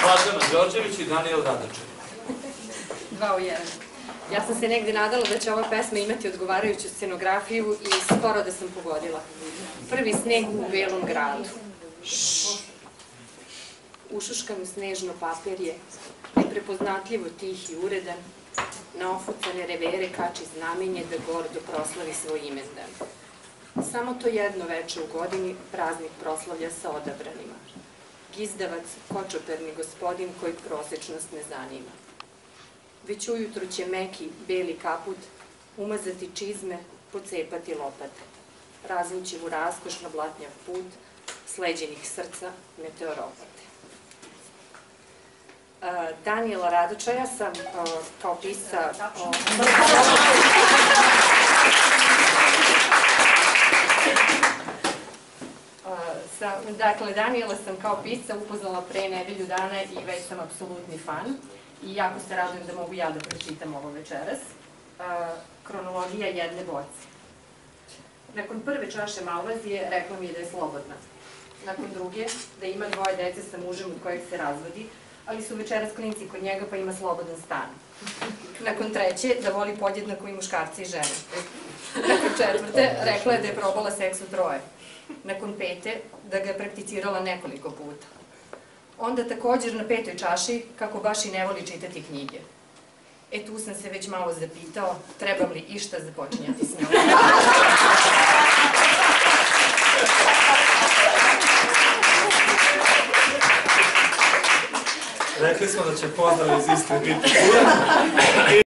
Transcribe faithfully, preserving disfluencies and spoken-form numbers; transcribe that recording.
Blažana Đorđević i Danijel Radačaj. Dva u jedan. Ja sam se negde nadala da će ova pesma imati odgovarajuću scenografiju i skoro da sam pogodila. Prvi sneg u belom gradu. Ušuškano snežno papirje, neprepoznatljivo tih i uredan, na ofucane revere kači znamenje da gordo proslavi svoj imendan. Samo to jedno veče u godini praznik proslavlja sa odabranima. Gizdavac, kočoperni gospodin kojeg prosečnost ne zanima. Već ujutro će meki, beli kaput, umazati čizme, pocepati lopate, razvući u raskošno blatnjav put, sleđenih srca, meteoropate. Danijela Radačaja sam kao pisca... Dakle, Danijela sam kao pisca upoznala pre nedelju dana i već sam apsolutni fan i jako se radujem da mogu ja da pročitam ovo večeras. Kronologija jedne boce. Nakon prve čaše malvazije rekla mi je da je slobodna. Nakon druge, da ima dvoje dece sa mužem od kojeg se razvodi, ali su večeras klinci kod njega pa ima slobodan stan. Nakon treće, da voli podjednako i muškarci i žene. Nakon četvrte, rekla je da je probala seks u troje. Nakon pete, da ga je prakticirala nekoliko puta. Onda također na petoj čaši, kako baš i ne voli čitati knjige. E tu sam se već malo zapitao, trebam li išta započinjati s njom. Rekli smo da će pozdrav iz Istre biti